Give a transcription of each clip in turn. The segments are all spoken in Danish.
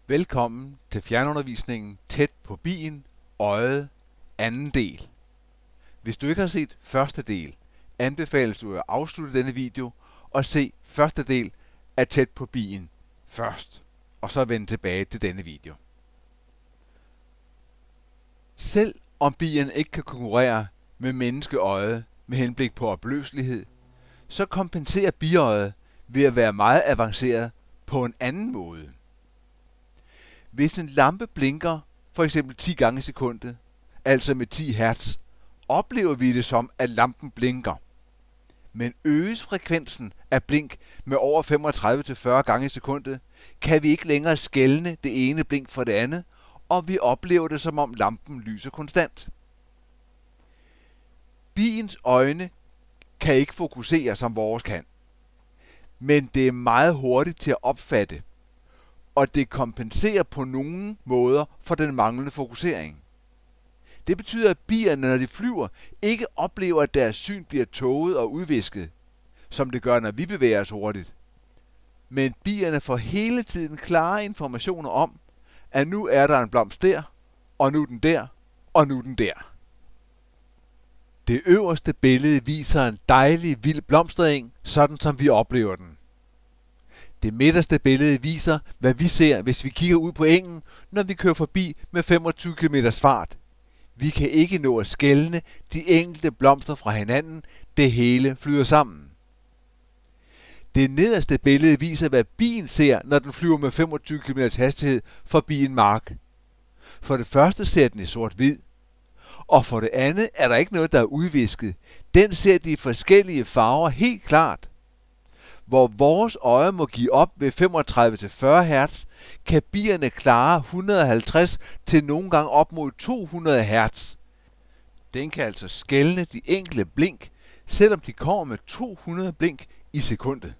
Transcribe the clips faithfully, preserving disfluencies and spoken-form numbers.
Velkommen til fjernundervisningen Tæt på bien, øjet, anden del. Hvis du ikke har set første del, anbefales du at afslutte denne video og se første del af Tæt på bien først, og så vende tilbage til denne video. Selv om bien ikke kan konkurrere med menneskeøjet med henblik på opløselighed, så kompenserer biøjet ved at være meget avanceret på en anden måde. Hvis en lampe blinker for eksempel ti gange i sekundet, altså med ti hertz, oplever vi det som, at lampen blinker. Men øges frekvensen af blink med over femogtredive til fyrre gange i sekundet, kan vi ikke længere skelne det ene blink fra det andet, og vi oplever det som om lampen lyser konstant. Biens øjne kan ikke fokusere som vores kan, men det er meget hurtigt til at opfatte, og det kompenserer på nogle måder for den manglende fokusering. Det betyder, at bierne, når de flyver, ikke oplever, at deres syn bliver tåget og udvisket, som det gør, når vi bevæger os hurtigt. Men bierne får hele tiden klare informationer om, at nu er der en blomst der, og nu den der, og nu den der. Det øverste billede viser en dejlig, vild blomstereng, sådan som vi oplever den. Det midterste billede viser, hvad vi ser, hvis vi kigger ud på engen, når vi kører forbi med femogtyve kilometers fart. Vi kan ikke nå at skelne de enkelte blomster fra hinanden. Det hele flyder sammen. Det nederste billede viser, hvad bien ser, når den flyver med femogtyve kilometers hastighed forbi en mark. For det første ser den i sort-hvid, og for det andet er der ikke noget, der er udvisket. Den ser de forskellige farver helt klart. Hvor vores øje må give op ved femogtredive til fyrre hertz, kan bierne klare et hundrede og halvtreds til nogle gange op mod to hundrede hertz. Den kan altså skelne de enkelte blink, selvom de kommer med to hundrede blink i sekundet.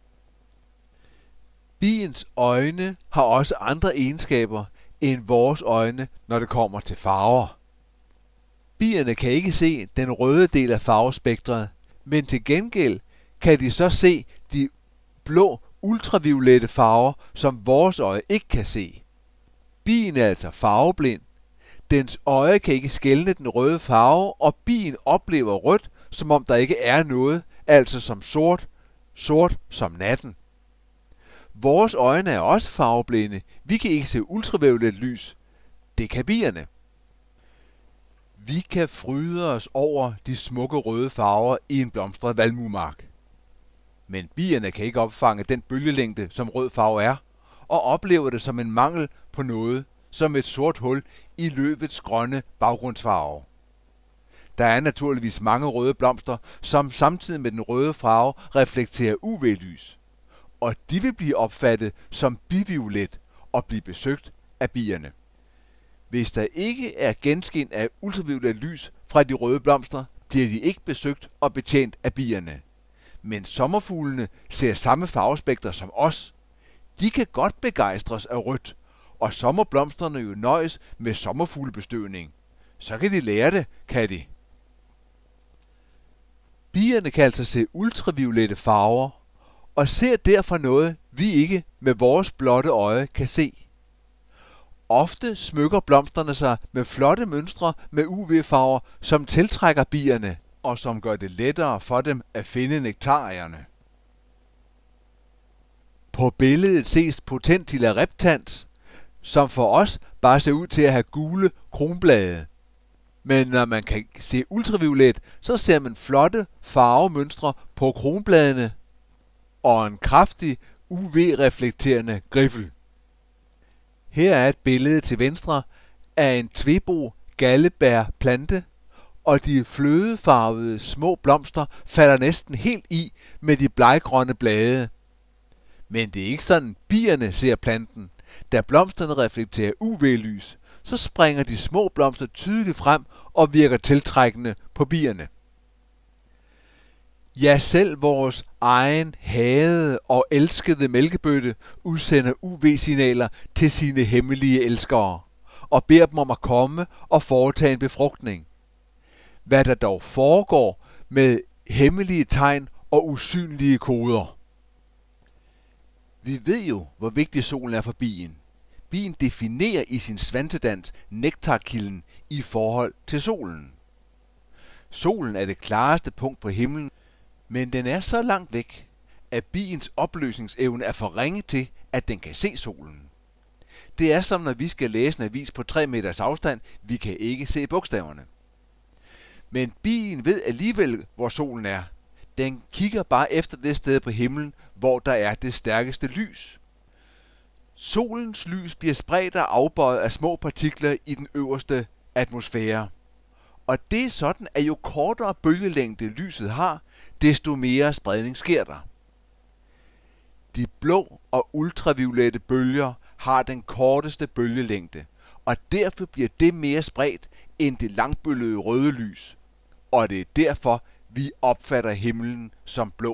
Biens øjne har også andre egenskaber end vores øjne, når det kommer til farver. Bierne kan ikke se den røde del af farvespektret, men til gengæld kan de så se de blå ultraviolette farver, som vores øje ikke kan se. Bien er altså farveblind. Dens øje kan ikke skelne den røde farve, og bien oplever rødt, som om der ikke er noget, altså som sort, sort som natten. Vores øjne er også farveblinde. Vi kan ikke se ultraviolet lys. Det kan bierne. Vi kan fryde os over de smukke røde farver i en blomstret valmuemark. Men bierne kan ikke opfange den bølgelængde, som rød farve er, og oplever det som en mangel på noget, som et sort hul i løvets grønne baggrundsfarve. Der er naturligvis mange røde blomster, som samtidig med den røde farve reflekterer U V-lys, og de vil blive opfattet som biviolet og blive besøgt af bierne. Hvis der ikke er genskin af ultraviolet lys fra de røde blomster, bliver de ikke besøgt og betjent af bierne. Men sommerfuglene ser samme farvespektre som os. De kan godt begejstres af rødt, og sommerblomsterne jo nøjes med sommerfuglebestøvning. Så kan de lære det, kan de. Bierne kan altså se ultraviolette farver, og ser derfor noget, vi ikke med vores blotte øje kan se. Ofte smykker blomsterne sig med flotte mønstre med U V-farver, som tiltrækker bierne, og som gør det lettere for dem at finde nektarierne. På billedet ses Potentilla reptans, som for os bare ser ud til at have gule kronblade. Men når man kan se ultraviolet, så ser man flotte farvemønstre på kronbladene og en kraftig U V-reflekterende griffel. Her er et billede til venstre af en tvebo gallebær plante, og de flødefarvede små blomster falder næsten helt i med de bleggrønne blade. Men det er ikke sådan, bierne ser planten. Da blomsterne reflekterer U V-lys, så springer de små blomster tydeligt frem og virker tiltrækkende på bierne. Ja, selv vores egen hadede og elskede mælkebøtte udsender U V-signaler til sine hemmelige elskere og beder dem om at komme og foretage en befrugtning. Hvad der dog foregår med hemmelige tegn og usynlige koder. Vi ved jo, hvor vigtig solen er for bien. Bien definerer i sin svansedans nektarkilden i forhold til solen. Solen er det klareste punkt på himlen, men den er så langt væk, at biens opløsningsevne er for ringe til, at den kan se solen. Det er som når vi skal læse en avis på tre meters afstand, vi kan ikke se bogstaverne. Men bien ved alligevel, hvor solen er. Den kigger bare efter det sted på himlen, hvor der er det stærkeste lys. Solens lys bliver spredt og afbøjet af små partikler i den øverste atmosfære. Og det er sådan, at jo kortere bølgelængde lyset har, desto mere spredning sker der. De blå og ultraviolette bølger har den korteste bølgelængde, og derfor bliver det mere spredt end det langbølgede røde lys. Og det er derfor, vi opfatter himlen som blå.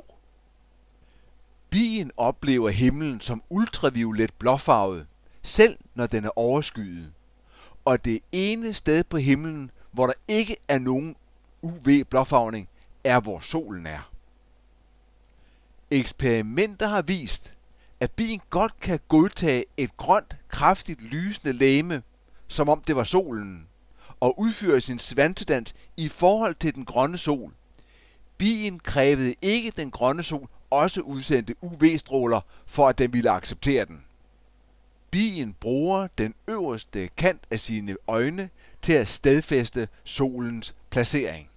Bien oplever himlen som ultraviolet blåfarvet, selv når den er overskyet. Og det ene sted på himlen, hvor der ikke er nogen U V-blåfarvning, er hvor solen er. Eksperimenter har vist, at bien godt kan godtage et grønt, kraftigt lysende legeme, som om det var solen, og udføre sin svansedans i forhold til den grønne sol. Bien krævede ikke den grønne sol også udsendte U V-stråler, for at den ville acceptere den. Bien bruger den øverste kant af sine øjne til at stedfæste solens placering.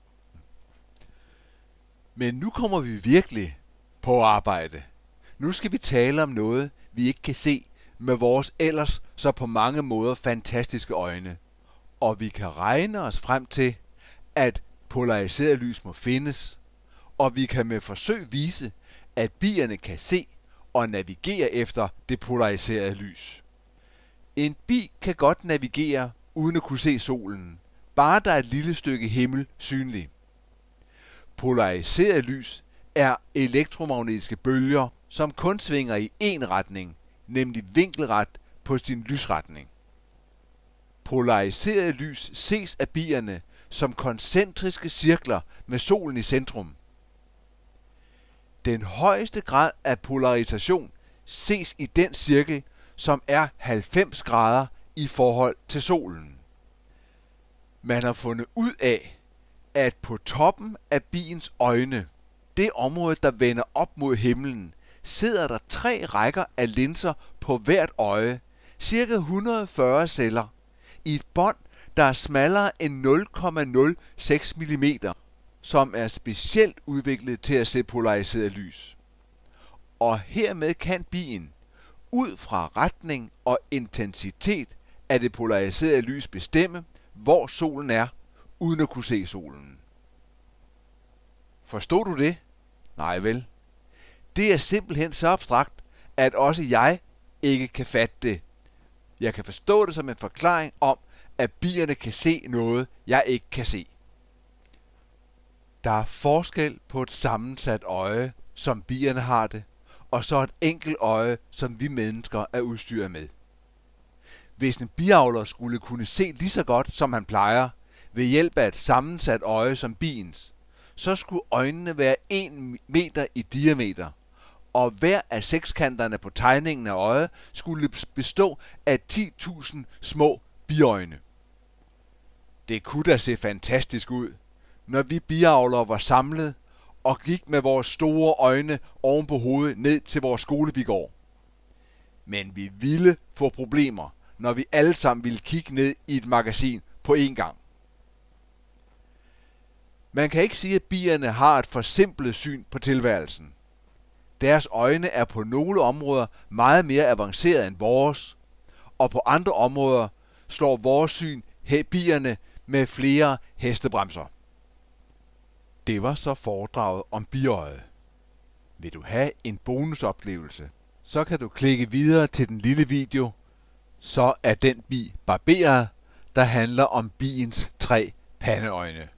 Men nu kommer vi virkelig på arbejde. Nu skal vi tale om noget, vi ikke kan se med vores ellers så på mange måder fantastiske øjne. Og vi kan regne os frem til, at polariseret lys må findes, og vi kan med forsøg vise, at bierne kan se og navigere efter det polariserede lys. En bi kan godt navigere uden at kunne se solen, bare der er et lille stykke himmel synligt. Polariseret lys er elektromagnetiske bølger, som kun svinger i én retning, nemlig vinkelret på sin lysretning. Polariseret lys ses af bierne som koncentriske cirkler med solen i centrum. Den højeste grad af polarisation ses i den cirkel, som er halvfems grader i forhold til solen. Man har fundet ud af, at på toppen af biens øjne, det område, der vender op mod himlen, sidder der tre rækker af linser på hvert øje, cirka et hundrede og fyrre celler, i et bånd, der er smallere end nul komma nul seks millimeter, som er specielt udviklet til at se polariseret lys. Og hermed kan bien, ud fra retning og intensitet af det polariserede lys, bestemme, hvor solen er, uden at kunne se solen. Forstod du det? Nej vel. Det er simpelthen så abstrakt, at også jeg ikke kan fatte det. Jeg kan forstå det som en forklaring om, at bierne kan se noget, jeg ikke kan se. Der er forskel på et sammensat øje, som bierne har det, og så et enkelt øje, som vi mennesker er udstyret med. Hvis en biavler skulle kunne se lige så godt, som han plejer, ved hjælp af et sammensat øje som biens, så skulle øjnene være en meter i diameter, og hver af sekskanterne på tegningen af øjet skulle bestå af ti tusind små biøjne. Det kunne da se fantastisk ud, når vi biavlere var samlet og gik med vores store øjne oven på hovedet ned til vores skolebigård. Men vi ville få problemer, når vi alle sammen ville kigge ned i et magasin på én gang. Man kan ikke sige, at bierne har et forsimplet syn på tilværelsen. Deres øjne er på nogle områder meget mere avanceret end vores, og på andre områder slår vores syn bierne med flere hestebremser. Det var så foredraget om biøjet. Vil du have en bonusoplevelse, så kan du klikke videre til den lille video, så er den bi barberet, der handler om biens tre pandeøjne.